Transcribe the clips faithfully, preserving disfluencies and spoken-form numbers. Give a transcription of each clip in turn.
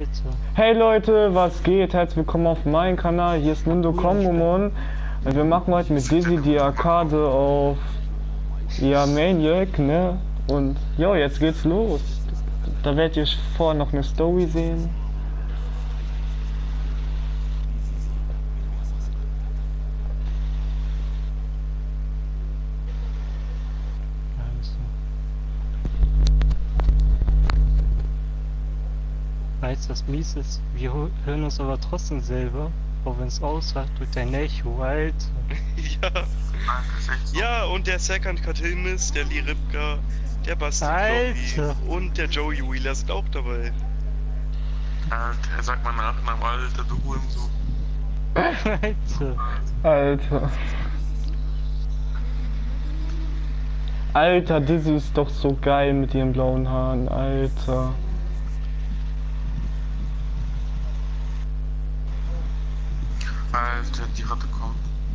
Hey Leute, was geht? Herzlich willkommen auf meinem Kanal. Hier ist Nindo Kombomon. Wir machen heute mit Dizzy die Arkade auf ja, Maniac, ne? Und jo, jetzt geht's los. Da werdet ihr vorher noch eine Story sehen. Weißt du, was mies ist? Wir hören uns aber trotzdem selber, auch wenn es aussagt durch dein Echo, Alter. Ja. Ja, und der Second Katimis, der Lee Ripka, der Basti Kloppi und der Joey Wheeler sind auch dabei. Alter, sag mal Nachnamen, Alter, du Hurensohn. Alter. Alter. Alter, Dizzy ist doch so geil mit ihren blauen Haaren, Alter. Alter, die Ratte kommt.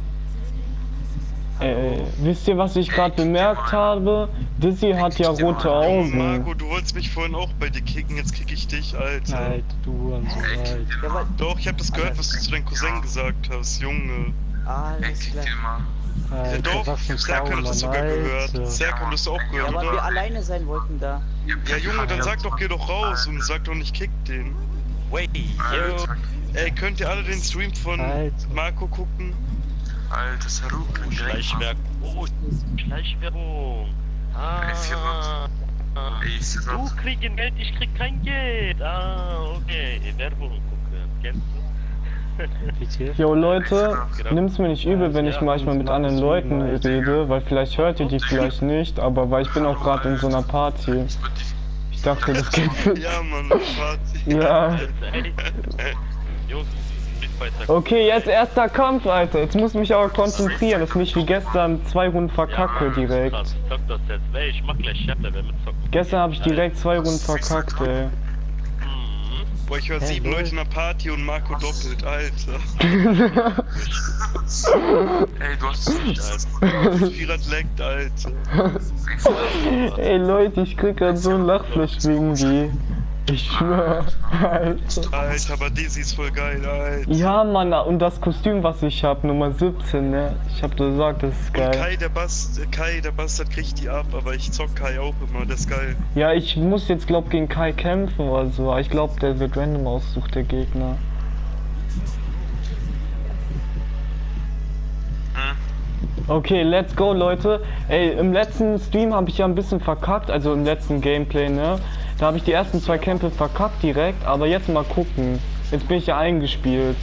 Ey, wisst ihr, was ich gerade bemerkt habe? Dizzy hat ja rote Augen. Marco, du wolltest mich vorhin auch bei dir kicken, jetzt kick ich dich, Alter. Alter, du Hurensohn, Alter. Doch, ich hab das gehört, was du zu deinem Cousin gesagt hast, Junge. Alles klar. Ja, doch, Serkan hat das sogar gehört. Serkan, hast du auch gehört, ja, aber oder? wir alleine sein wollten da. Ja, Junge, dann sag doch, geh doch raus und sag doch nicht, kick den. Wait, yo. Ey, könnt ihr alle den Stream von Alter. Marco gucken? Alter, Saruk. Schleichwerbung. Oh, Schleichwerbung. Ah. Ey, Du kriegst Geld, ich krieg kein Geld. Ah, okay. Werbung gucken. Kennst du? Jo Leute, nimmt's mir nicht übel, wenn ich manchmal mit anderen Leuten rede, weil vielleicht hört ihr die vielleicht nicht, aber weil ich bin auch gerade in so einer Party. Ich dachte, das geht. Ja, Mann, Party. Ja. Jungs, Okay, jetzt erster Kampf, Alter. Jetzt muss ich mich aber konzentrieren, das ist nicht wie gestern zwei Runden verkacke direkt. Ich mach gleich Chapter, wer mitzocken. Gestern habe ich direkt zwei Runden verkackt, ey. Boah, ich höre sieben Leute in der Party und Marco doppelt, Alter. Ey, du hast es nicht, Alter. Pirat leckt, Alter. Ey Leute, ich krieg grad so ein Lachfleisch wegen die. Ich schwör, Alter. Alter, aber Dizzy ist voll geil, Alter. Ja, Mann, und das Kostüm, was ich hab, Nummer siebzehn, ne? Ich hab gesagt, das ist geil. Und Kai, der Bass, Kai, der Bastard kriegt die ab, aber ich zock Kai auch immer, das ist geil. Ja, ich muss jetzt, glaub, gegen Kai kämpfen oder so, aber ich glaub, der wird random aussucht, der Gegner. Okay, let's go, Leute. Ey, im letzten Stream habe ich ja ein bisschen verkackt, also im letzten Gameplay, ne? Da habe ich die ersten zwei Kämpfe verkackt direkt, aber jetzt mal gucken. Jetzt bin ich ja eingespielt.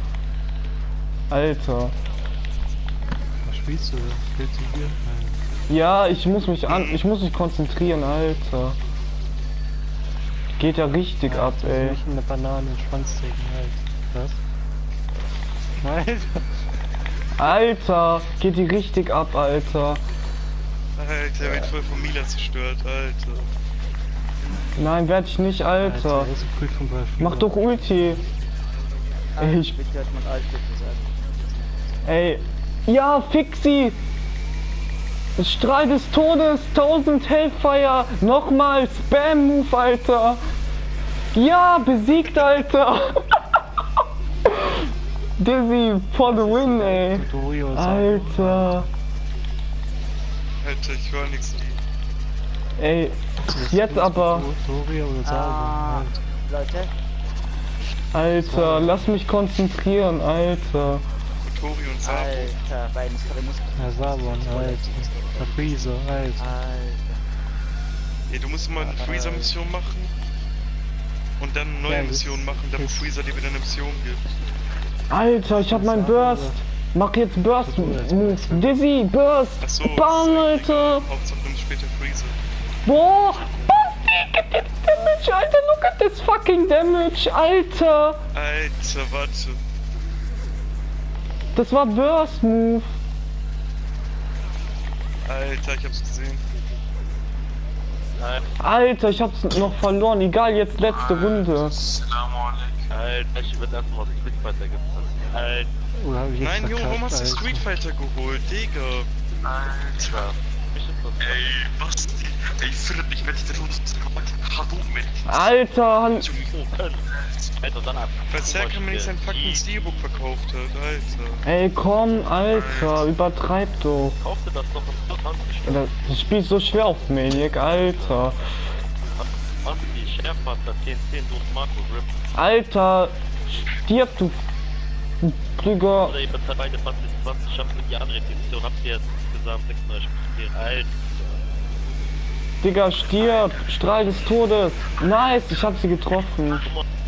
Alter. Was spielst du? Spielst du hier? Ja, ich muss mich an, ich muss mich konzentrieren, Alter. Geht ja richtig ja, ab, ey. Nicht eine Banane in den Schwanz stecken, halt. Was? Alter. Alter, geht die richtig ab, Alter. Alter, wird voll von Mila zerstört, Alter. Nein, werd ich nicht, Alter. Alter, mach doch Ulti. Ey, ich... Ey, ja, Fixi! Strahl des Todes, tausend Hellfire, nochmal Spam-Move, Alter. Ja, besiegt, Alter. Dizzy, for the win, ey. Alter. Alter, ich höre nichts. Ey, jetzt aber. Ah, Leute. Alter, lass mich konzentrieren, Alter. Tori und Sabo. Alter, beiden Muskeln. Ja, Sabon, Alter. Der Freezer, Alter. Alter. Ey, du musst mal eine Freezer-Mission machen. Und dann eine neue Mission machen, damit Freezer dir wieder eine Mission gibt. Alter, ich hab mein Burst. Mach jetzt Burst Move. Dizzy, Burst. Achso, Bam, Alter. Hauptsache dann später Freezer. Boah, Basti, gib jetzt Damage, Alter. Look at this fucking Damage, Alter. Alter, warte. Das war Burst Move. Alter, ich hab's gesehen. Alter, ich hab's noch verloren. Egal, jetzt letzte Runde. Alter, ich werd erstmal Street Fighter gefressen. Alter. Nein, Junge, warum hast du Street Fighter geholt, Digga? Alter. Ey, Basti. Ey, Philipp, ich werde dich da Hadouken mit. Alter, Hall- Alter, dann ab. Weil Serkan mir nicht sein fucking Steelbook verkauft hat, Alter. ey, komm, Alter, übertreib doch. Kaufte das doch im zwanzig. Alter, das Spiel ist so schwer auf Maniac, Alter. Was die Schärfmaster zehn zehn durch Marco Rip. Alter, stirb du. Digga. Oder ihr bezahlt beide zwanzig zwanzig, ich hab mit die andere Edition, habt ihr jetzt insgesamt sechsunddreißig gespielt. Alter. Digga, stirb. Strahl des Todes. Nice, ich hab sie getroffen.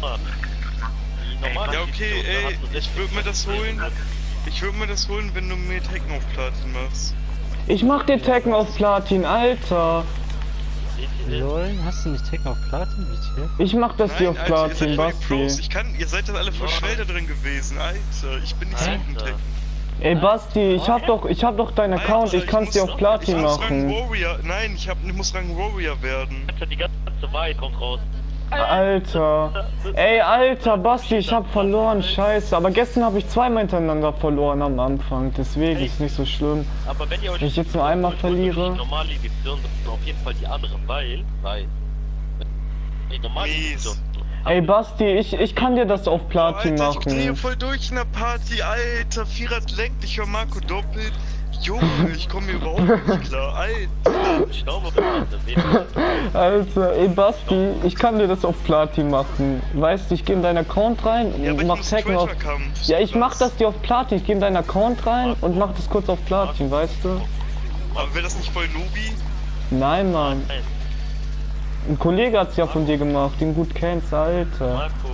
Ja, okay, ey, ich würde mir das holen. Ich würde mir das holen, wenn du mir Tekken auf Platin machst. Ich mach dir Tekken auf Platin, Alter. Lol, hast du nicht Tekken auf Platin, wie hier? Ich mach das dir auf Alter, ihr Platin, seid voll die Pros. Basti. Ich kann, ihr seid das alle voll schnell da drin gewesen, Alter. Ich bin nicht so gut im Alter. Tekken. Ey, Basti, ich hab doch, ich hab doch deinen Account, Alter, ich kann's muss- dir auf Platin ich muss Rang machen. Warrior, nein, ich, hab, ich muss Rang Warrior werden. Alter, die ganze Wahrheit kommt raus. Alter. Ey, Alter, Basti, ich hab verloren, scheiße. Aber gestern habe ich zweimal hintereinander verloren am Anfang, deswegen ist nicht so schlimm. Aber wenn ihr euch Wenn ich jetzt nur einmal euch verliere. Die normale Edition sind auf jeden Fall die andere, weil, weil. Die normale Mies. Edition. Ey, Basti, ich, ich kann dir das auf Platin Alter, ich drehe machen. voll durch in der Party, Alter. Vierer lenkt, ich höre Marco doppelt. Junge, ich komme hier überhaupt nicht klar, Alter. Ich glaube, wir haben das sehen. Alter, ey, Basti, ich kann dir das auf Platin machen. Weißt du, ich geh in deinen Account rein Ja, aber und ich mach muss Tekken auf... Treasure-Kampf. Ja, ich mach das dir auf Platin. Ich geh in deinen Account rein und mach das kurz auf Platin, weißt du? Aber wäre das nicht voll Nubi? Nein, Mann. Nein, Ein Kollege hat's ja von dir gemacht, den gut kennst, Alter. Marco.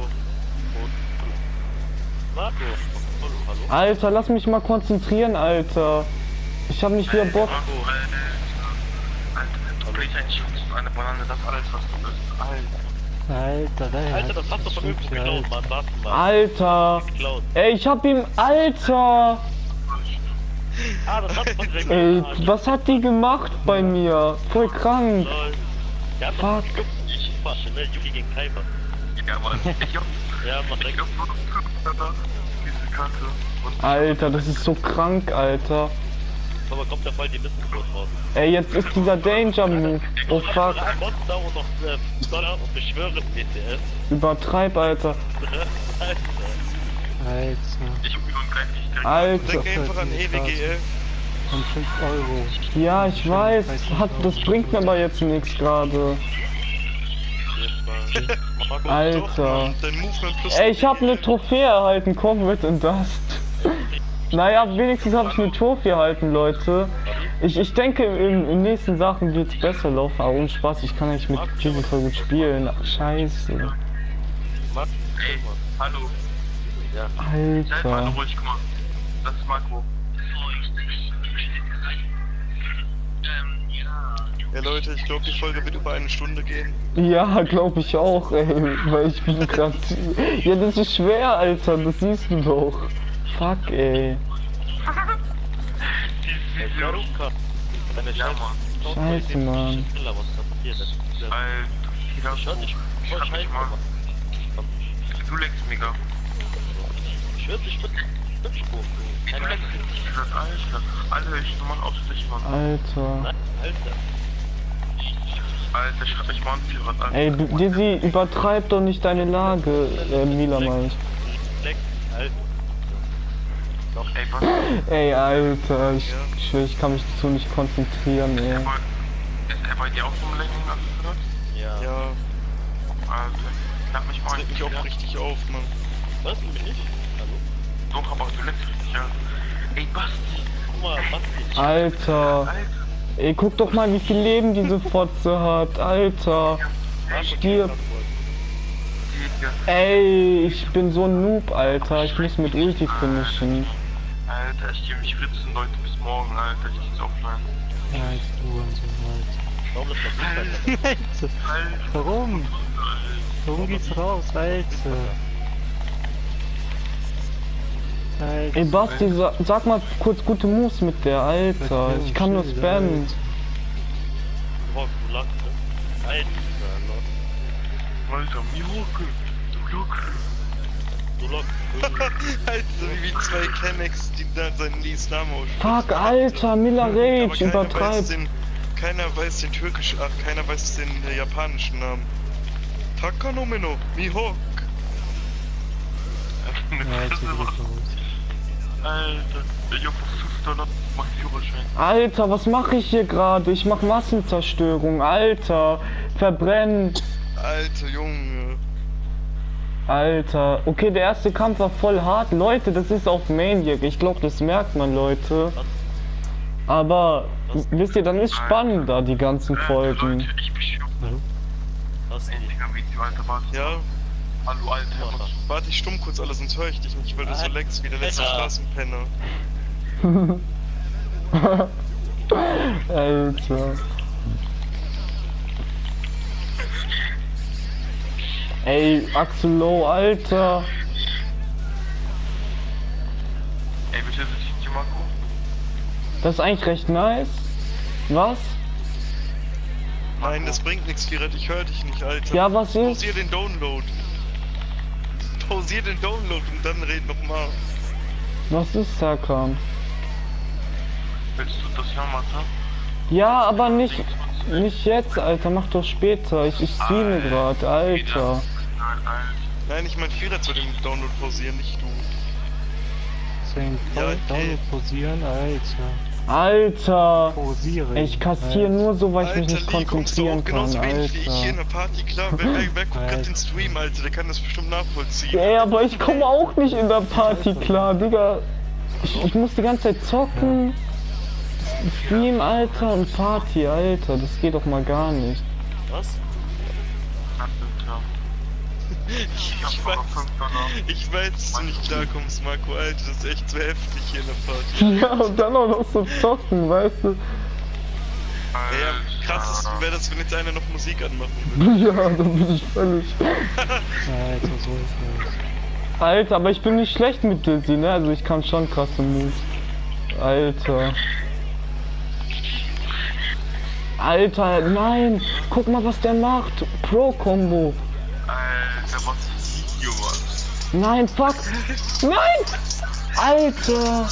Marco. Hallo, hallo. Alter, lass mich mal konzentrieren, Alter. Ich hab nicht wieder Bock. Marco, Alter. Alter, du bist eigentlich eine Banane, das alles, was du bist. Alter. Alter, da Alter, das hast du von irgendwo geklaut, Mann. Warte mal. Alter. Geklaut. Ey, ich hab ihm... Alter. Ah, das hast du von Jack. Ey, was hat die gemacht bei mir? Voll krank. Lol. Der hat Fuck. doch ich Masche, ne? Yugi gegen Kaiba. Ja, Mann, ich hab, Ja, mach ich weg. hab nur noch diese Karte. Und Alter, das ist so krank, Alter. Aber kommt ja voll die Missgeburt raus. Ey, jetzt ist dieser Danger Move. Oh fuck. Drei Monster und noch äh, Dollar und beschwören D T S. Übertreib, Alter. Alter. Alter. ich hab mir gleich nicht direkt. Alter. Denk einfach an E W G L. Und fünf Euro. Ja, ich weiß. Hat, das bringt mir aber jetzt nichts gerade. Doch, Alter. Mann, dein Movement plus. Ey, ich hab eine Trophäe erhalten. Combat and Dust. Naja, wenigstens habe ich eine Trophäe erhalten, Leute. Ich, ich denke, in, in nächsten Sachen wird's besser laufen. Aber ohne Spaß, ich kann nicht mit Jimmy voll gut spielen. Scheiße. Ey, hallo. Ja. Seid mal Alter. ruhig, guck mal. Das ist Marco. Ja, Leute, ich glaube, die Folge wird über eine Stunde gehen. Ja, glaube ich auch, ey. Weil ich bin grad... Ja, das ist schwer, Alter. Das siehst du doch. Fuck, ey. Jaruka. Deine Ja, Scheiße. Mann. Scheiße, Mann. Was da passiert ist. Alter, Ich hör dich. ich Voll hab scheiße, dich mal. Mann. Du leckst mega. Ich hör dich mit Hübschspur. Du Keine leckst Ahnung. richtig krass, Alter. Alle, ich normal aus dich, Mann. Alter. Nein, Alter. Alter, schreib mich mal an, Pirat, Alter. Ey, du- Dizzy, übertreib doch nicht deine Lage. Äh, Mila meine ich. Leck, Alter. Doch, Ey, was? Ey, Alter, ich schwör, ich kann mich dazu nicht konzentrieren, ey. Ist er bei dir auch so Lenken, hast du gehört? ja. Ja, Alter, knapp mich mal das regt mich auch richtig auf, Mann. Was? Du mich nicht? Hallo? Doch, aber du leckst richtig, ja. Ey, Basti. Guck mal, Basti. Alter. Alter. Ey, guck doch mal, wie viel Leben diese Fotze hat. Alter. Stirb. Digga. Ey, ich bin so ein Noob, Alter. Ich muss mit Ulti finishen. Alter, ich geh mich ritzen, Leute, bis morgen, Alter. Ich geht's offline. Ja, jetzt du und so Ich glaube, das ist weiter. das Alter. Warum? Warum geht's raus, Alter? Alter. Ey, Basti, sa sag mal kurz gute Moves mit der, Alter. Ich kann nur spammen. Boah, du lachst, ne? Alter, Alter, Miroke. Du Look. du lachst. Alter, wie zwei Chemex, die da seinen Lees Namen aussprechen. Fuck, Alter, Miller Aber Rage, keiner weiß übertreib. den, keiner weiß den türkischen, ach, keiner weiß den äh, japanischen Namen. Takanomino, Mihawk. Ja, jetzt bin ich los. Alter, der Junge für fünf Dollar macht Führerschein. Alter, was mache ich hier gerade? Ich mach Massenzerstörung, Alter. Verbrennen. Alter Junge. Alter. Okay, der erste Kampf war voll hart. Leute, das ist auf Maniac. Ich glaube, das merkt man, Leute. Aber, wisst ihr, dann ist spannender, die ganzen Folgen. Leute, ich bin schon. Was denn? Endlicher Video, Alter, warte. Ja, Hallo, Alter. warte ich stumm kurz alles, sonst höre ich dich nicht, weil du so leckst wie der letzte Alter. Straßenpenner. Alter. Ey, Axelo, Alter. Ey, bitte sitzt hier Marco. Das ist eigentlich recht nice. Was? Nein, das bringt nichts, Kiret, ich höre dich nicht, Alter. Ja, was ist? Pausier den Download. Pausier den Download und dann red nochmal. Was ist, Serkan? Willst du das hören, Martha? Ja, aber nicht, nicht jetzt, Alter. Mach doch später. Ich, ich streame gerade, Alter. Nein, Alter. Nein, ich mein Kiret soll den Download pausieren, nicht du. Deswegen Ja, okay. Download pausieren, Alter. Alter. Pausieren. Ich kassiere nur so, weil ich mich nicht Lee, guckst du auch konzentrieren kann, genauso wenig wie ich hier in Alter. der Party, klar. Wer, wer, wer guckt Alter. grad den Stream, Alter, der kann das bestimmt nachvollziehen. Ey, aber ich komme auch nicht in der Party klar, Digga. Ich, ich muss die ganze Zeit zocken. Stream, Alter, und Party, Alter. Das geht doch mal gar nicht. Was? Ich, ich, weiß, ich weiß, dass du nicht klarkommst, Marco, Alter, das ist echt zu heftig hier in der Party. Ja, und dann auch noch so zocken, weißt du. Ja, ja, krass wäre das, wenn jetzt einer noch Musik anmachen würde. Ja, dann bin ich völlig... Alter, so ist das. Alter, aber ich bin nicht schlecht mit Dizzy, ne? Also ich kann schon krasse Moves. Alter. Alter, nein! Guck mal, was der macht! Pro-Kombo! Alter, was ist hier, was? Nein, fuck! Nein! Alter!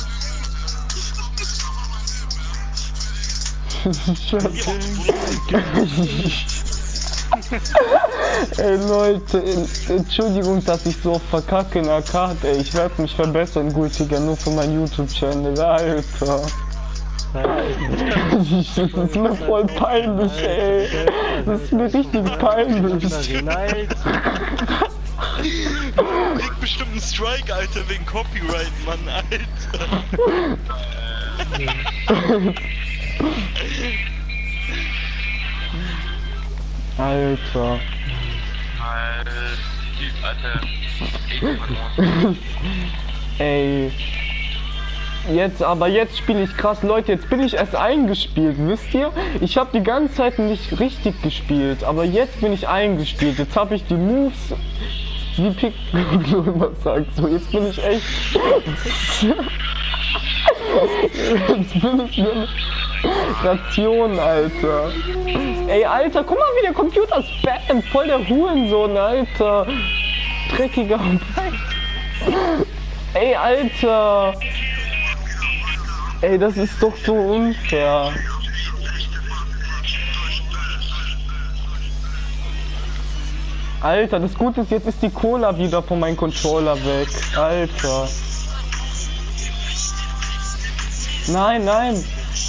Ey Leute, Entschuldigung, dass ich so verkacke in Arcade, ey. Ich werde mich verbessern, Gultiger, nur für meinen YouTube-Channel, Alter. Das ist mir voll peinlich, ey. Das ist mir richtig peinlich. Du kriegst bestimmt einen Strike, Alter, wegen Copyright, Mann, Alter. Alter. Alter. Ey. Jetzt, aber jetzt spiele ich krass, Leute, jetzt bin ich erst eingespielt, wisst ihr? Ich habe die ganze Zeit nicht richtig gespielt, aber jetzt bin ich eingespielt. Jetzt habe ich die Moves, wie Pick immer sagt, so, jetzt bin ich echt... Jetzt bin ich eine Ration, Alter. Ey, Alter, guck mal, wie der Computer spammt, voll der Hurensohn, Alter. Dreckiger Ey, Alter. Ey, das ist doch so unfair. Alter, das Gute ist, jetzt ist die Cola wieder von meinem Controller weg. Alter. Nein, nein.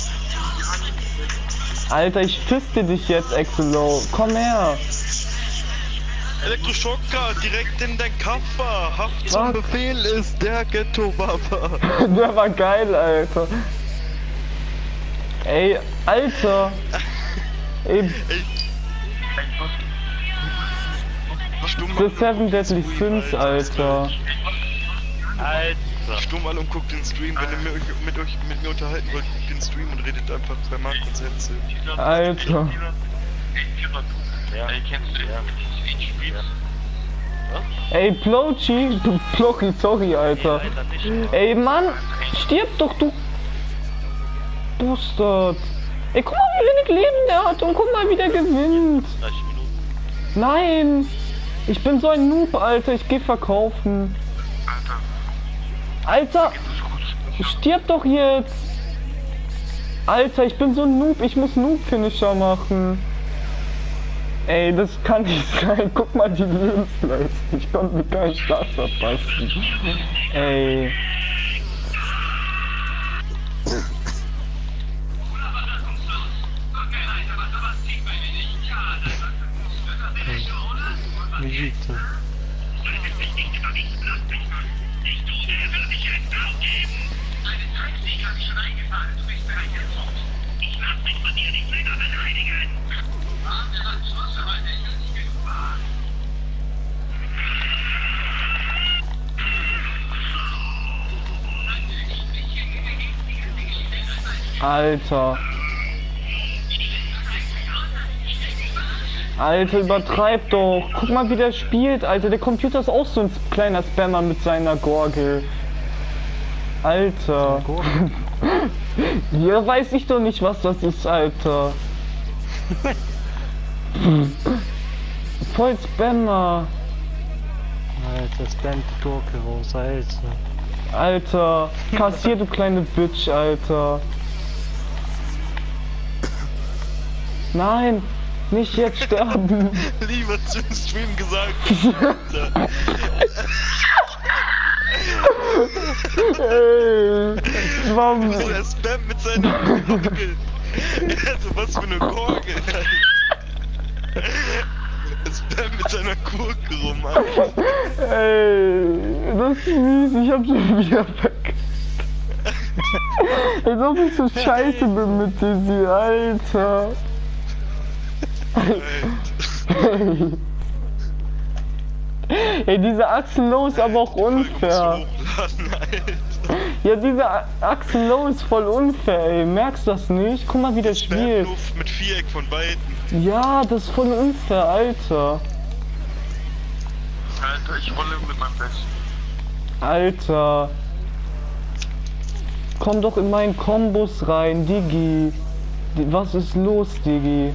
Alter, ich fiste dich jetzt, Axelo. Komm her. Elektroschocker, direkt in dein Kaffer. Haft zum Was? Befehl ist der Ghetto-Baba. Der war geil, Alter. Ey, Alter. Ey, Ey. Stumm The mal Seven und guck den Deadly Stream, Sins, Alter. Alter. Stumm mal und guckt den Stream. Wenn ihr mit, euch- mit euch mit mir unterhalten wollt, guckt den Stream und redet einfach bei Marco und Sense. Alter. Ja. Ey, kennst du Ja. ich spiel's? Ey, Plochi. Plochi, sorry, Alter. Leider nicht. Ey, Mann. Stirb doch, du. Bastard. Ey, guck mal, wie wenig Leben der hat und guck mal, wie der gewinnt. dreißig Minuten. Nein. Ich bin so ein Noob, Alter. Ich geh verkaufen. Alter, Alter. Stirb doch jetzt. Alter, ich bin so ein Noob, ich muss Noob-Finisher machen. Ey, das kann nicht sein. Guck mal die Lebensleistung. Ich konnte mir keinen Start verpassen. Ey. Visite. Alter. Alter, übertreib doch. Guck mal, wie der spielt, Alter. Der Computer ist auch so ein kleiner Spammer mit seiner Gorgel. Alter. Ja, weiß ich doch nicht, was das ist, Alter. Voll Spammer. Alter, spam die Gurke raus, Alter. Alter, kassier, du kleine Bitch, Alter. Nein, nicht jetzt sterben. Lieber zum Stream gesagt. Ey, warum? Der spammt mit seiner Gurgel. Also was für eine Gurgel. Er spammt mit seiner Gurke rum, Alter. Ey, das ist mies, ich hab schon wieder verkackt. Als ob ich so scheiße bin mit Dizzy, Alter. Ey. Ey, diese Axel Low ist aber auch unfair. Ja, diese Axel Low ist voll unfair, ey. Merkst du das nicht? Guck mal, wie der spielt. Mit Viereck von beiden. Ja, das ist voll unfair, Alter. Alter, ich rolle mit meinem Besten. Alter. Komm doch in meinen Kombos rein, Digi. Was ist los, Digi?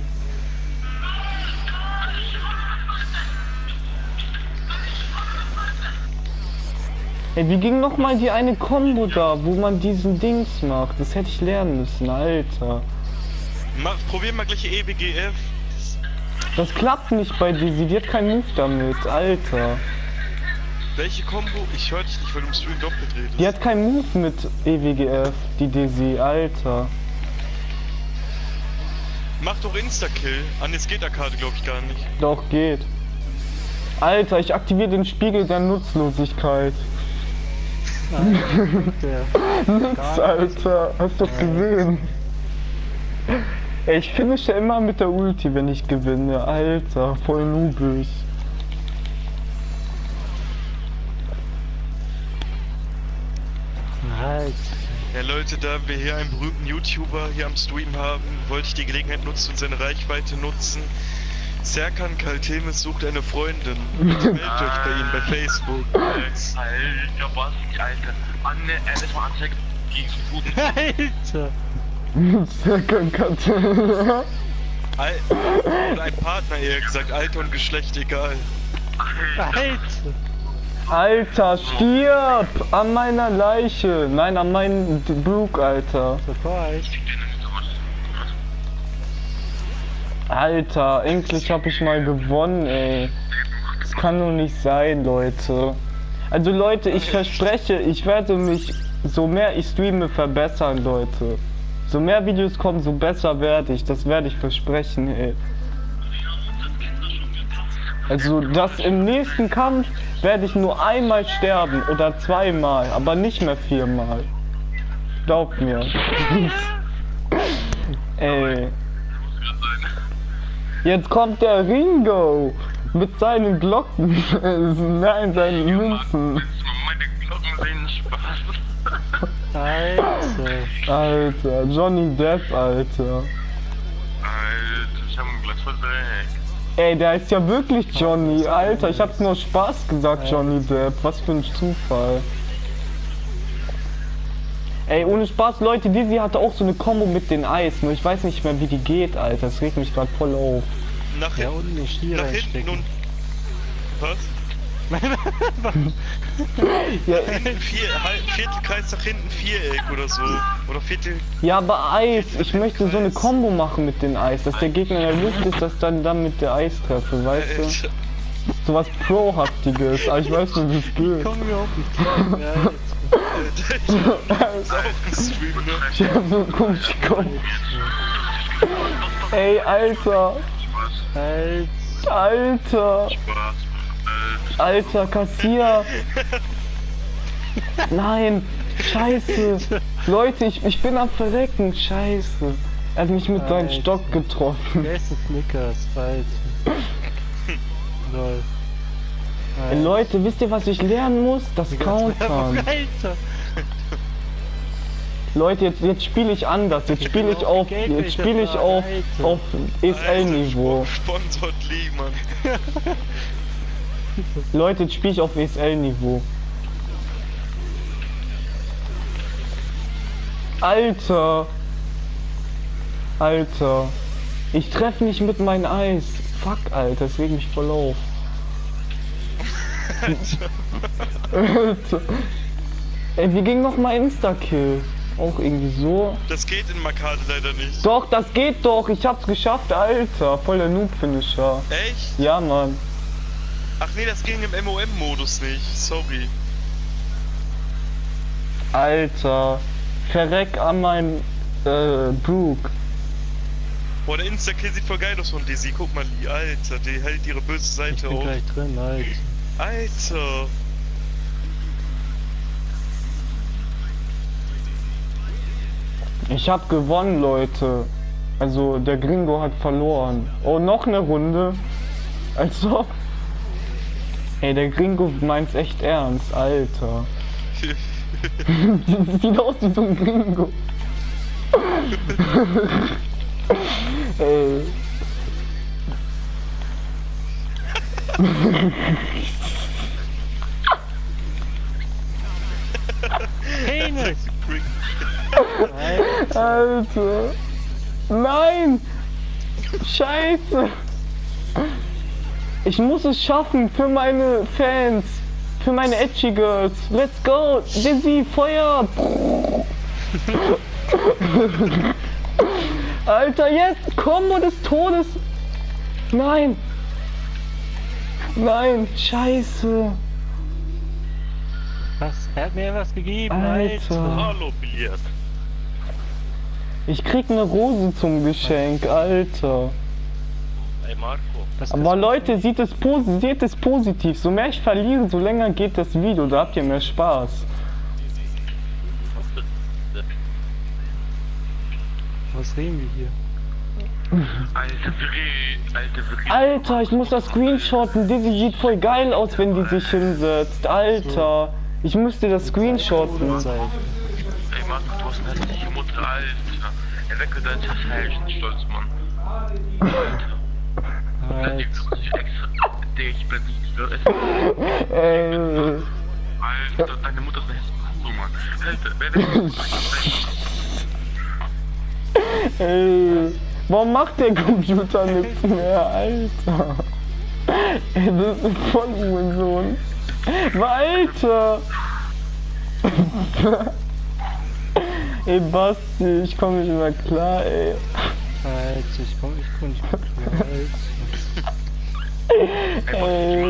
Ey, wie ging noch mal die eine Combo da, wo man diesen Dings macht? Das hätte ich lernen müssen, Alter. Mach, probier mal gleich E W G F. Das klappt nicht bei Dizzy, die hat keinen Move damit, Alter. Welche Combo? Ich höre dich nicht, weil du im Stream doppelt redest. Die hat keinen Move mit E W G F, die Dizzy, Alter. Mach doch Insta-Kill. An jetzt geht der Karte, glaube ich, gar nicht. Doch, geht. Alter, ich aktiviere den Spiegel der Nutzlosigkeit. Nix, Alter, hast du gesehen? Ey, ich finische immer mit der Ulti, wenn ich gewinne, Alter, voll noobig. Halt. Ja Leute, da wir hier einen berühmten YouTuber hier am Stream haben, wollte ich die Gelegenheit nutzen und seine Reichweite nutzen. Serkan Kaltemis sucht eine Freundin. Bitte meldet euch bei ihm bei Facebook. Alter, was? Alter. Anne, alles mal Anzeige gegen so guten. Alter. Serkan Kaltemis. Al oder ein Partner eher gesagt, Alter und Geschlecht egal. Alter. Alter, stirb! An meiner Leiche! Nein, an meinem Brook, Alter. Surprise. Alter, endlich hab ich mal gewonnen, ey. Das kann doch nicht sein, Leute. Also Leute, ich verspreche, ich werde mich, so mehr ich streame, verbessern, Leute. So mehr Videos kommen, so besser werde ich. Das werde ich versprechen, ey. Also, das im nächsten Kampf werde ich nur einmal sterben oder zweimal, aber nicht mehr viermal. Glaubt mir. Ey. Jetzt kommt der Ringo mit seinen Glocken. Nein, seinen Münzen. Meine Glocken sehen Spaß. Alter. Alter, Johnny Depp, Alter. Alter, ich hab ein Glas verdreckt. Ey, der ist ja wirklich Johnny, Alter. Ich hab's nur Spaß gesagt, Johnny Depp. Was für ein Zufall. Ey, ohne Spaß, Leute, Dizzy hatte auch so eine Combo mit den Eis. Nur ich weiß nicht mehr, wie die geht, Alter. Das regt mich gerade voll auf. Nach Ja, hinten, unten ist hier nach hinten reinstecken. und... Was? Ja, Hinten vier, halb, Viertelkreis nach hinten Viereck oder so. Oder Viertel... ja, aber Eis. Ich möchte so eine Combo machen mit den Eis, dass der Gegner in der Luft ist, dass dann dann mit der Eis treffe, weißt du? Alter. So was Pro-haftiges, aber ich weiß nicht, wie es geht. Komm mir auf die Knie, ja, jetzt. Alter, ich hab auch einen Stream, ne? Ich hab so einen komischen Kopf. Ey, Alter. Halt. Alter. Alter, Kassier. Nein. Scheiße. Leute, ich, ich bin am Verrecken. Scheiße. Er hat mich mit seinem Alter. Stock getroffen. Wer ist ein Snickers? Alter. Lol. Ey, Leute, wisst ihr, was ich lernen muss? Das Countern. Alter. Leute, jetzt, jetzt spiele ich anders. Jetzt spiele ich auf, jetzt spiele ich auf, auf E S L-Niveau. Sponsort Lee, Mann. Leute, jetzt spiele ich auf E S L-Niveau. Alter. Alter. Ich treffe nicht mit meinem Eis. Fuck, Alter, das regt mich voll auf. Alter. Ey, wie ging noch mal Insta-Kill? Auch irgendwie so. Das geht in Makade leider nicht. Doch, das geht doch. Ich hab's geschafft, Alter. Voll der Noob-Finisher. Echt? Ja, Mann. Ach nee, das ging im M O M-Modus nicht. Sorry. Alter. Verreck an mein äh, Brook. Boah, der Insta-Kill sieht voll geil aus von Dizzy. Guck mal, Lee, Alter, die hält ihre böse Ich Seite bin auf. gleich drin, Alter. Alter. Ich hab gewonnen, Leute. Also, der Gringo hat verloren. Oh, noch eine Runde. Als ob. Ey, der Gringo meint's echt ernst, Alter. Das sieht aus wie so ein Gringo. Ey. Penis! Alter. Nein! Scheiße! Ich muss es schaffen für meine Fans. Für meine Edgy Girls. Let's go! Dizzy, Feuer! Alter, jetzt! Combo des Todes! Nein! Nein! Scheiße! Was? Er hat mir was gegeben, Alter. Alter. Hallo, Billard. Ich krieg eine Rose zum Geschenk, Alter. Ey, Marco. Was Aber ist- Leute, seht es, posi seht es positiv. So mehr ich verliere, so länger geht das Video. Da habt ihr mehr Spaß. Was reden wir hier? Alter, wie, Alter, wie. Alter, ich muss das screenshotten. Dizzy sieht voll geil aus, wenn die sich hinsetzt. Alter, ich müsste das screenshotten. Seite. Ey, Marco, du hast eine hässliche Mutter, Alter. Erwecke deinen Helden, stolz, Mann. Alter. Alter. Ich muss extra. Digga, ich bin nicht so. Ey, Alter, deine Mutter ist eine hässliche Mutter, Mann. Alter, wer will. ey, warum macht der Computer nichts mehr, Alter? Ey, das ist voll Hurensohn. Alter! Ey, Basti, ich komm nicht mehr klar, ey. Alter, ich komm, ich komm nicht mehr klar, Alter.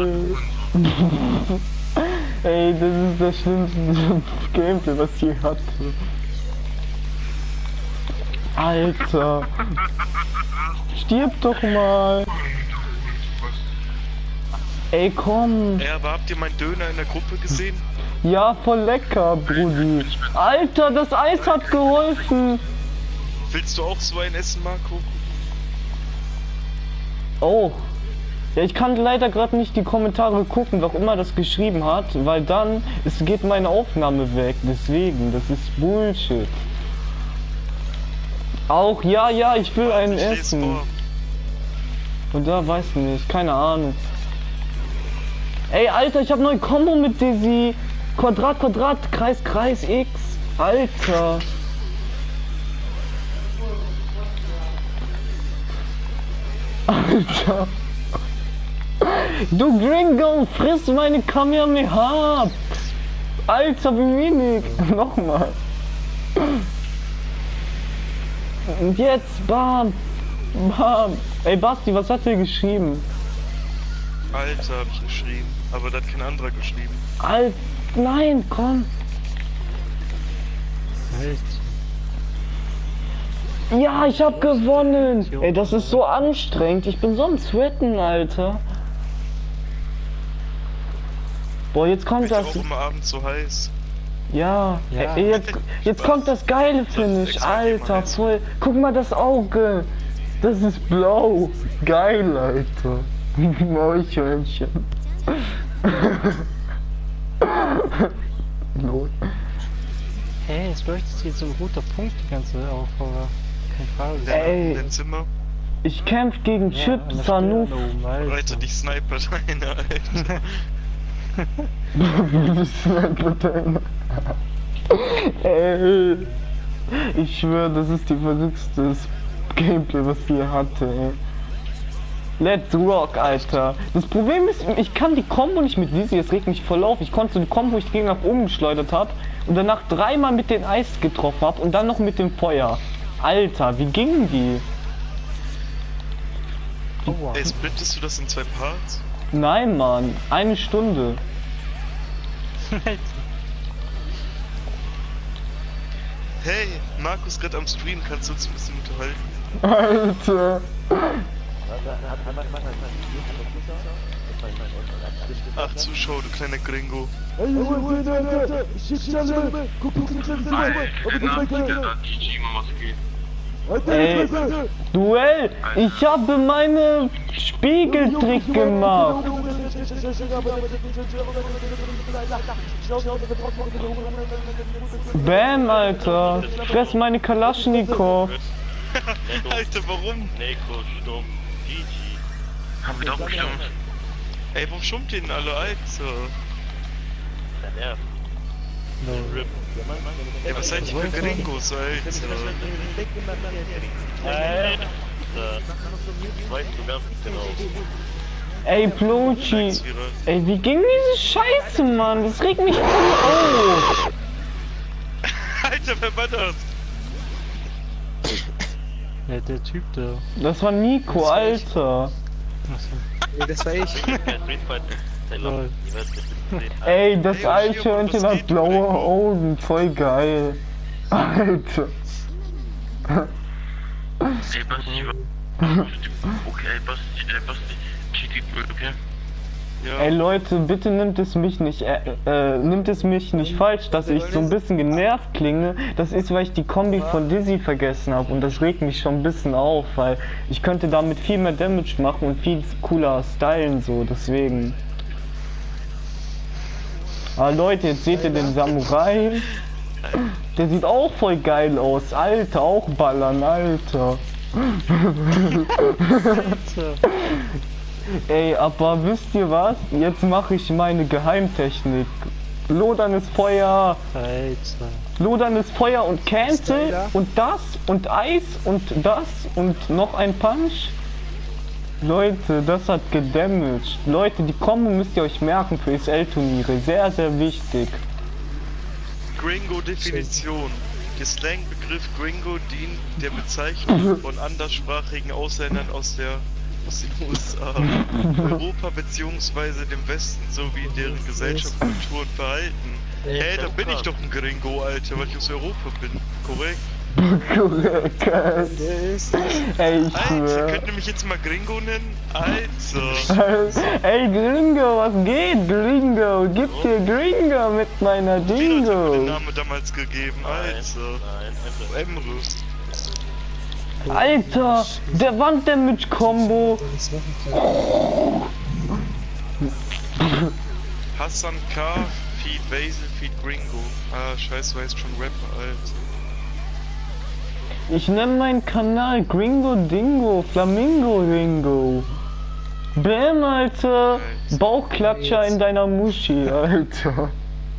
Ey. Ey, das ist das schlimmste Gameplay, was ich je hatte. Alter. Stirb doch mal. Ey, komm. Ey, aber habt ihr meinen Döner in der Gruppe gesehen? Ja, voll lecker, Brudi. Alter, das Eis hat geholfen. Willst du auch so ein essen, Marco? Oh. Ja, ich kann leider gerade nicht die Kommentare gucken, wer auch immer das geschrieben hat, weil dann es geht meine Aufnahme weg. Deswegen, das ist Bullshit. Auch, ja, ja, ich will einen Ich lese essen. vor. Und da weiß nicht, keine Ahnung. Ey, Alter, ich habe neue Kombo mit Dizzy. Quadrat, Quadrat, Kreis, Kreis, X. Alter. Alter. Du Gringo, friss meine Kamehameha! Alter, wie wenig! Nochmal! Und jetzt, bam! Bam! Ey Basti, was hat er geschrieben? Alter, hab ich geschrieben. Aber das hat kein anderer geschrieben. Alter, nein, komm! Ja, ich hab gewonnen! Ey, das ist so anstrengend. Ich bin so am Sweaten, Alter. Boah, jetzt kommt Ist das. auch immer abends so heiß. Ja, Ja. Ey, jetzt, jetzt kommt das geile Finish, Alter, voll. Guck mal das Auge. Das ist blau. Geil, Alter. Mäuchhörnchen. Lol. Hey, es leuchtet hier so ein roter Punkt die ganze Zeit auf, aber kein Frage. Ey. In dein Zimmer. Ich kämpf gegen Ja, Chip an der Sanuf. Stirn oben, Alter. Alter, dich snipert einer, Alter. Ey, ich schwöre, das ist die verrücktste Gameplay, was hier hatte, ey. Let's rock, Alter. Das Problem ist, ich kann die Combo nicht mit Dizzy, es regt mich voll auf. Ich konnte so die Combo, wo ich die Gegner nach oben geschleudert habe und danach dreimal mit den Eis getroffen habe und dann noch mit dem Feuer. Alter, wie ging die? Aua. Ey, splittest du das in zwei Parts? Nein, Mann, eine Stunde. Hey, Markus gerade am Stream, kannst du uns ein bisschen unterhalten? Alter. Ach, Zuschauer, du kleiner Gringo. Alter, na, da G G, Mann, was geht? Ey, Duell, ich habe meine Spiegeltrick gemacht. Bam, Alter. Fress meine Kalaschnikow. Alter, warum? Neko, stumm. G G. Haben wir doch bestimmt. Ey, warum schummt ihr denn alle, Alter? Der nervt. No. Rip. Ey, was seid ihr für Gringos, Alter? Alter. Weißt du ganz genau. Ey, Plochi. Ey, wie ging diese Scheiße, Mann? Das regt mich voll auf. Alter, wer war das? Ja, der Typ da. Das war Nico, Alter. Achso. Das war ich. Lol. Ey, das Ey, Eichhörnchen was hat geht, blaue Gringo? Augen. Voll geil. Alter. Ey, Basti, ich war... Okay, ey, Basti, ey, Basti, cheat die Bild, okay? Ja. Ey Leute, bitte nimmt es mich nicht, äh, äh, nimmt es mich nicht falsch, dass ich so ein bisschen genervt klinge. Das ist, weil ich die Kombi von Dizzy vergessen habe und das regt mich schon ein bisschen auf, weil ich könnte damit viel mehr Damage machen und viel cooler stylen so, deswegen. Aber Leute, jetzt seht ihr den Samurai. Der sieht auch voll geil aus, Alter, auch ballern, Alter. Ey, aber wisst ihr was? Jetzt mache ich meine Geheimtechnik. Loderndes Feuer, Alter. loderndes Feuer und Cancel und das und Eis und das und noch ein Punch. Leute, das hat gedamaged. Leute, die Kombo müsst ihr euch merken für S L-Turniere. Sehr, sehr wichtig. Gringo-Definition. Der Slang-Begriff Gringo dient der Bezeichnung von anderssprachigen Ausländern aus der aus den U S A, Europa bzw. dem Westen sowie deren Gesellschaft, Kultur und Verhalten. Hey, da bin ich doch ein Gringo, Alter, weil ich aus Europa bin. Korrekt? Korrekt. Ey, ich Alter, schwör. könnt ihr mich jetzt mal Gringo nennen? Alter! Ey, Gringo, was geht? Gringo, gib dir Gringo mit meiner Wie hat mir den Dingo. Namen damals gegeben? Alter! Nein, Emrys. Alter, der Wanddamage-Kombo. Hassan K. Feed Basil Feed Gringo. Ah, scheiße, du heißt schon Rapper, Alter. Ich nenne meinen Kanal Gringo Dingo, Flamingo Ringo. Bam, Alter. Bauchklatscher in deiner Muschi, Alter.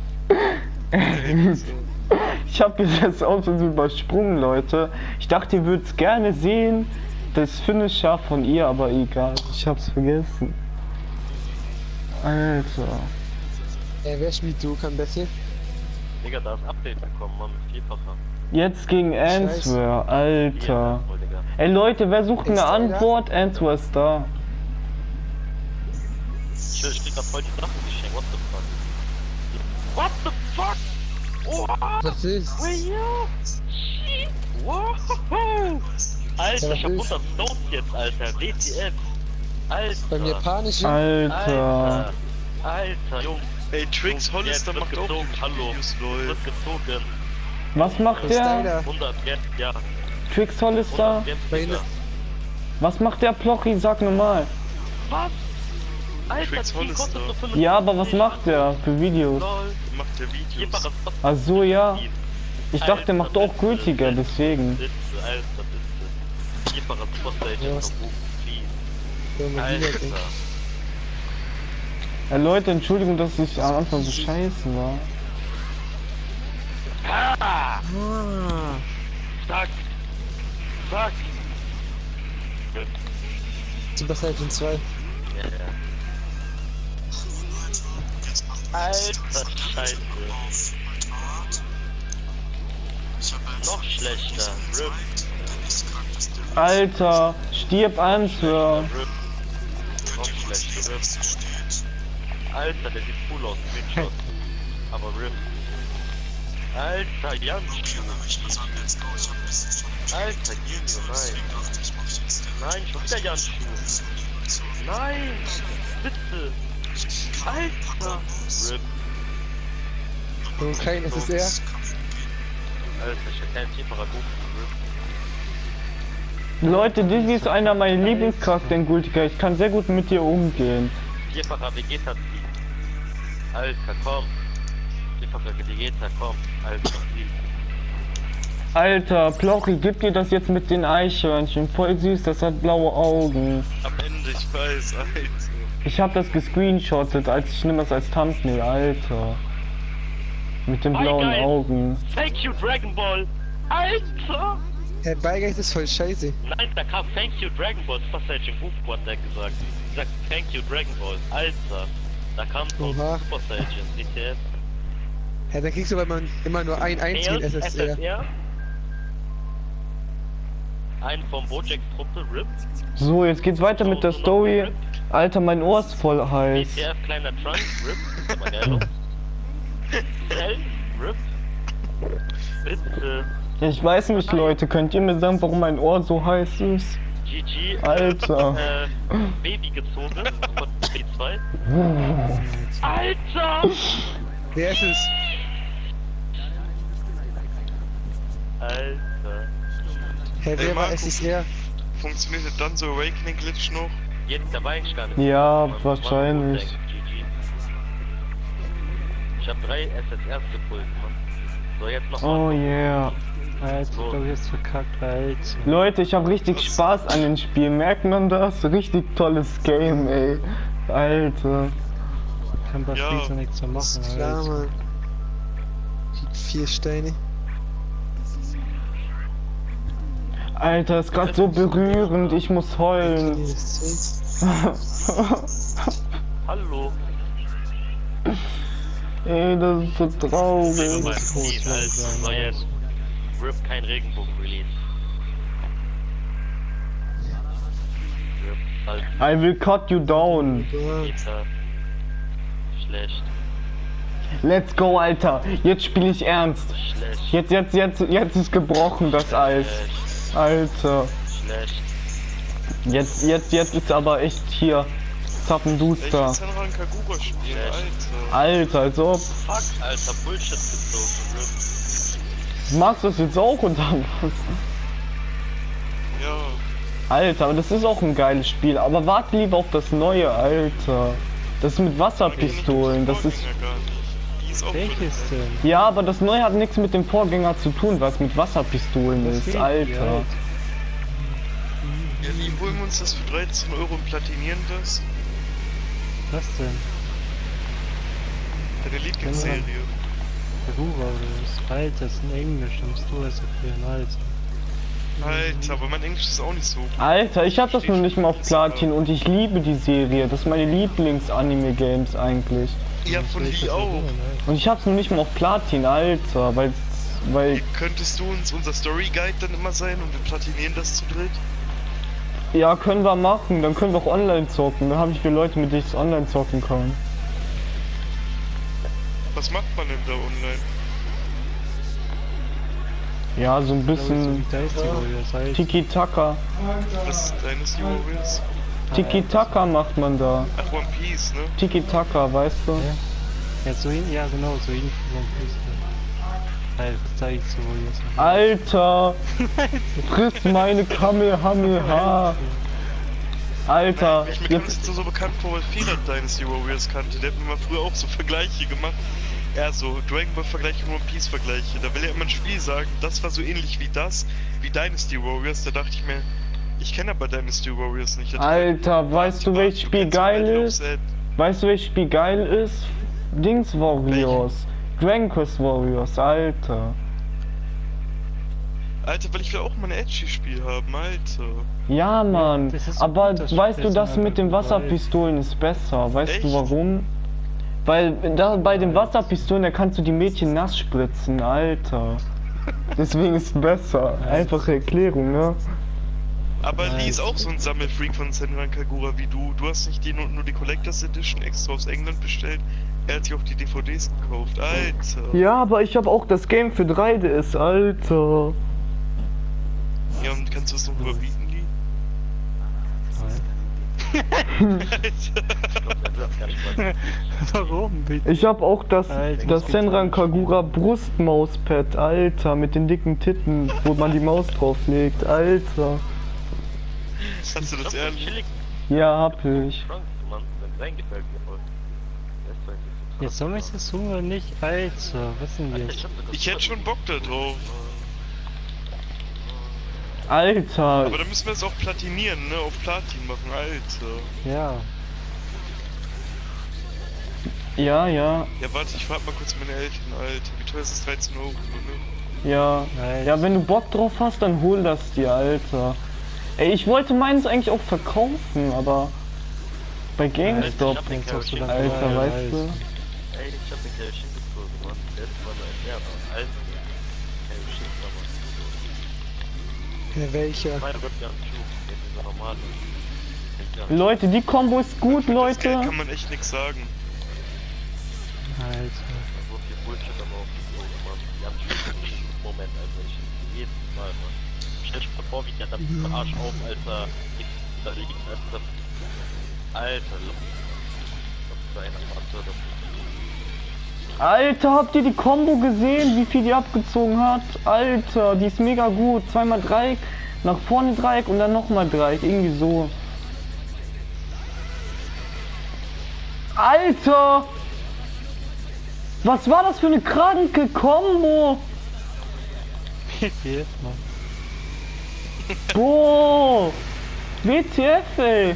Ich hab jetzt das auch so übersprungen, Leute. Ich dachte, ihr würdet gerne sehen, das Finisher von ihr, aber egal. Ich hab's vergessen. Alter. Ey, wer spielt du, kann Bessie? Digga, da ist Update gekommen, Mann, mit Vierfacher. Jetzt gegen Answer, Alter. Voll, Digga. Ey Leute, wer sucht eine Ist der da? Antwort? Answer ist da. Ich höre, steht da voll die Sachen geschenkt, what the fuck? What the fuck? Oh, Was ist? will you? Shit, wow. Alter, Ja, ich hab was hundert Stones jetzt, Alter, W T F. Alter. Beim Japanischen? Alter. Alter. Alter, Jungs. Ey, Trix Hollister macht auch gezogen, hallo. Videos, lol. Wird gezogen. Was macht Was ist der? deiner? hundert Geld, ja. Trix Hollister? hundert Geld, Bei Digga. Ihnen- Was macht der Plochi? Sag nur mal. Was? Alter, Trix die Hollister. kostet so fünfundfünfzig. Ja, aber was macht der für Videos? Lol. Macht der Videos. Vierfaches Post- Ach so, ja. Ziehen. Ich dachte, der macht auch Alter, gültiger, bitte, deswegen. Bitte, Alter, bitte. Vierfaches Postage Was? verbuchen, please. Ja, man Alter. sieht halt nicht. Ja, Leute, Entschuldigung, dass ich am Anfang so scheiße war. Ah! Zack! Zack! Super Saiyan zwei. Ja, ja. Alter, Scheiße. Noch schlechter. Rip. Alter, stirb Answer. Rip. Noch schlechter. Rip. Alter, der sieht cool aus. Screenshot. Aber Rip. Alter, Janschuh. Alter, Junio, nein. Nein, schon wieder Janschuh. Nein! Bitte! Alter! Rip. Und kein S S R. Alter, ich hab keinen tieferer Goku. Leute, Dizzy ist einer meiner Lieblingscharakter in Gultiga. Ich kann sehr gut mit dir umgehen. Vierfacher Vegeta. Alter, komm. Vierfacher Vegeta, komm. Alter, please. Alter, Plochi, gib dir das jetzt mit den Eichhörnchen. Voll süß, das hat blaue Augen. Am Ende, ich weiß, Alter. Ich hab das gescreenshottet, als ich nehme das als Thumbnail, Alter. Mit den Hi, blauen guys. Augen. Thank you, Dragon Ball. Alter! Herr Beigeist ist voll scheiße. Nein, da kam Thank you, Dragon Ball. Das hat im Buch hat der gesagt. Ich sag Thank you, Dragon Ball. Alter! Da kam so Oha. Super Saiyan. W T F. Ja, dann kriegst du aber immer, immer nur ein einzigen S S R. R. Ein vom Bojacks Truppe, Rip. So, jetzt geht's weiter mit der Story. Alter, mein Ohr ist voll W heiß. T F, kleiner Trunk, Rip. Aber geil. Cell, Rip. Bitte. Ich weiß nicht, Leute, könnt ihr mir sagen, warum mein Ohr so heiß ist? G G. Alter. Äh, Baby gezogen. Von B zwei. Alter! Wer ist es? Alter. Herr, Ey, wer war Marco. S S R? Funktioniert der dann so Awakening Glitch noch? Jetzt dabei eigentlich gar nicht. Ja, Man- man wahrscheinlich. denkt, G G. Ich hab drei S S Rs gepult, Mann. So, jetzt noch Oh mal. yeah. Alter, ich glaub, jetzt verkackt, Alter. Leute, ich habe richtig Spaß an dem Spiel. Merkt man das? Richtig tolles Game, ey. Alter. Kann bei Ja. Freezer nichts mehr machen, Klar, Alter. Mann. Vier Steine. Alter, ist gerade so berührend. Ich muss heulen. Hallo. Ey, das ist so Nehmen wir traurig. mal Groß Spiel werden als sein, neues Rip kein Regenbogen-Release. Rip halt I will cut you down. Meter. Schlecht. Let's go, Alter. Jetzt spiele ich ernst. Schlecht. Jetzt, jetzt, jetzt, jetzt ist gebrochen das Eis. Schlecht. Alter. Schlecht. Jetzt, jetzt, jetzt ist aber echt hier. Ich will Zappenduster. Senran Kagura spielen, Alter. Alter, als ob. Fuck, Alter, Bullshit gezogen, Rip. Machst du das jetzt auch und dann was? Ja. Alter, aber das ist auch ein geiles Spiel. Aber warte lieber auf das neue, Alter. Das ist mit Wasserpistolen. Das ist. Vorgänger gar nicht. Die ist auch Welches denn? Ja, aber das neue hat nichts mit dem Vorgänger zu tun, was mit Wasserpistolen ist, Deswegen, Alter. ja. Ja, wie holen wir uns das für dreizehn Euro und platinieren das? Was denn? Deine Lieblingsserie. Kagura oder was? Alter, das ist in Englisch, da musst du es erklären, Alter. Alter, aber mein Englisch ist auch nicht so gut. Alter, ich hab das noch nicht mal auf Platin und ich liebe die Serie. Das ist meine Lieblings-Anime-Games eigentlich. Ja, von mir auch. Und ich hab's noch nicht mal auf Platin, Alter, weil... weil... Könntest du uns unser Story-Guide dann immer sein und wir platinieren das zu dritt? Ja, können wir machen, dann können wir auch online zocken. Dann habe ich viele Leute, mit denen ich online zocken kann. Was macht man denn da online? Ja, so ein bisschen Tiki-Taka. Was ist Dynasty Warriors? Tiki-Taka macht man da. Ach, One Piece, ne? Tiki-Taka, weißt du? Ja. Ja, so hin, ja genau, so hin wie One Piece. Halt, was zeig ich so wohl jetzt? Alter! Friss meine Kamehameha! Alter! Ich mir kam das jetzt so bekannt vor, weil viele Dynasty Warriors kannte. Der hat mir mal früher auch so Vergleiche gemacht. Ja, so Dragon Ball Vergleiche und One Piece Vergleiche. Da will er immer ein Spiel sagen, das war so ähnlich wie das, wie Dynasty Warriors. Da dachte ich mir, ich kenne aber Dynasty Warriors nicht. Alter, weißt du welches Spiel geil ist? Weißt du welches Spiel geil ist? Dings Warriors. Dragon Quest Warriors, Alter. Alter, weil ich will auch mal ein Edgy-Spiel haben, Alter. Ja, Mann. Aber weißt du, das mit den Wasser Wasserpistolen ist besser. Weißt Echt? du warum? Weil da bei den Wasserpistolen, da kannst du die Mädchen nass spritzen, Alter. Deswegen ist es besser. Einfache Erklärung, ne? Aber Lee ist auch so ein Sammelfreak von Senran Kagura wie du. Du hast nicht die, nur, nur die Collectors Edition extra aus England bestellt. Er hat sich auch die D V Ds gekauft, Alter. Ja, aber ich habe auch das Game für drei D S, Alter. Ja, und kannst du es noch überbieten, Lee? Warum bitte? Ich habe auch das, Alter, das das Senran Kagura Brustmauspad, Alter, mit den dicken Titten, wo man die Maus drauflegt, Alter. Hast du das ehrlich? Ja, hab ich. Jetzt soll ich das tun oder nicht? Alter, was denn jetzt? Ich hätte schon Bock da drauf. Alter. Aber dann müssen wir es auch platinieren, ne? Auf Platin machen, Alter. Ja. Ja, ja, Ja, warte, ich frag mal kurz meine Eltern, Alter. Wie teuer ist das? dreizehn Euro, ne? ja. Alter. Ja, wenn du Bock drauf hast, dann hol das dir, Alter. Ey, ich wollte meins eigentlich auch verkaufen, aber bei GameStop, Alter, ich hab den Alter, Kerl weißt schon- du? Ey, ich hab den Kerl gezogen, Mann. Der ist mal ein Lehrer. Alter. Ey, shit, aber. Ja, welcher? Meine wird ganz schön. Jetzt ist er normal. Leute, die Kombo ist gut, Das Leute. Geld kann man echt nix sagen. Alter. So viel Bullshit aber auch gezogen, Mann. Ganz schön. Moment, Alter. Ich jedes Mal, Mann. Stell dir mal vor, wie der da Arsch auf, Alter. Da liegt, Alter. Alter, das war einer Masse, das Alter, habt ihr die Kombo gesehen, wie viel die abgezogen hat? Alter, die ist mega gut. Zweimal Dreieck, nach vorne Dreieck und dann nochmal Dreieck, irgendwie so. Alter! Was war das für eine kranke Kombo? W T F, Mann. Boah! W T F, ey!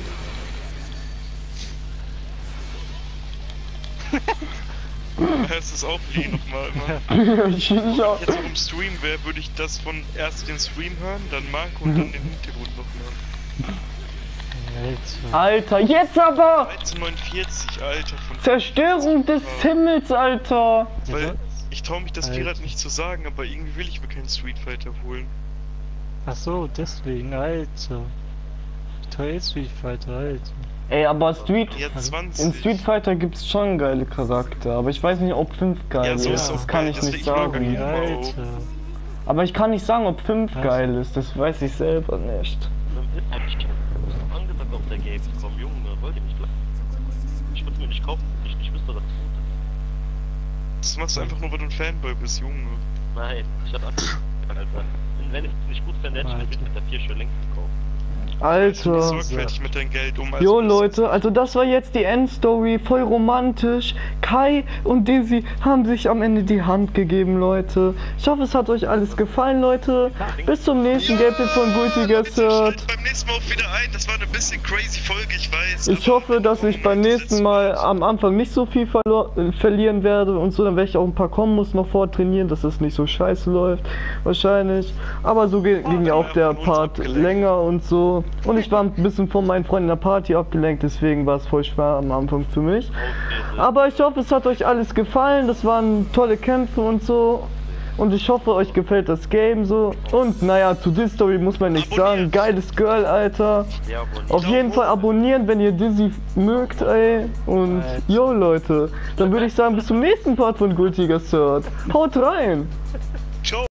Es ist auch Lee nochmal, Mann. ich, ich auch. Wenn ich jetzt auch im Stream wäre, würde ich das von erst den Stream hören, dann Marco und dann den Hintergrund nochmal. Alter. Alter, jetzt aber! dreizehn neunundvierzig, Alter, von Zerstörung des Himmels, Alter! Weil ich trau mich das Alter. Pirat nicht zu sagen, aber irgendwie will ich mir keinen Street Fighter holen. Ach so, deswegen, Alter. Wie teuer ist Street Fighter, Alter? Ey, aber Street... Ja, In zwanzig. Street Fighter gibt's schon geile Charakter, aber ich weiß nicht, ob fünf geil Ja, so ist, ist das auch kann geil, ich deswegen nicht mag sagen. ich- Alter. Aber ich kann nicht sagen, ob fünf Was? geil ist, das weiß ich selber nicht. ist eigentlich kein angesagt auf der Gamescom, Junge, wollt ihr mich gleich? Ich würde mir nicht kaufen, ich, ich wüsste, was das gut ist. Das machst du einfach nur, weil du ein Fanboy bist, Junge. Nein, ich hab Alter. Wenn ich es nicht gut fände, hätte ich mir Alter. mit der vier schon längst gekauft. Alter. Sorgfältig mit deinem Geld um. Also Jo Leute, also das war jetzt die Endstory, voll romantisch. Kai und Dizzy haben sich am Ende die Hand gegeben, Leute. Ich hoffe, es hat euch alles gefallen, Leute. Bis zum nächsten ja, Gameplay von Gultiger Third. Beim nächsten Mal auch wieder ein. Das war eine bisschen crazy Folge, ich weiß. Ich hoffe, dass ich beim nächsten Mal am Anfang nicht so viel verlieren werde und so. Dann werde ich auch ein paar Kombos noch vortrainieren, dass es nicht so scheiße läuft. Wahrscheinlich. Aber so ging ja auch der Part länger und so. Und ich war ein bisschen von meinen Freunden in der Party abgelenkt, deswegen war es voll schwer am Anfang für mich. Aber ich hoffe, es hat euch alles gefallen. Das waren tolle Kämpfe und so. Und ich hoffe, euch gefällt das Game so. Und naja, zu This Story muss man nichts sagen. Geiles Girl, Alter. Auf jeden Fall abonnieren, wenn ihr Dizzy mögt, ey. Und yo, Leute. Dann würde ich sagen, bis zum nächsten Part von Gultiger Third. Haut rein!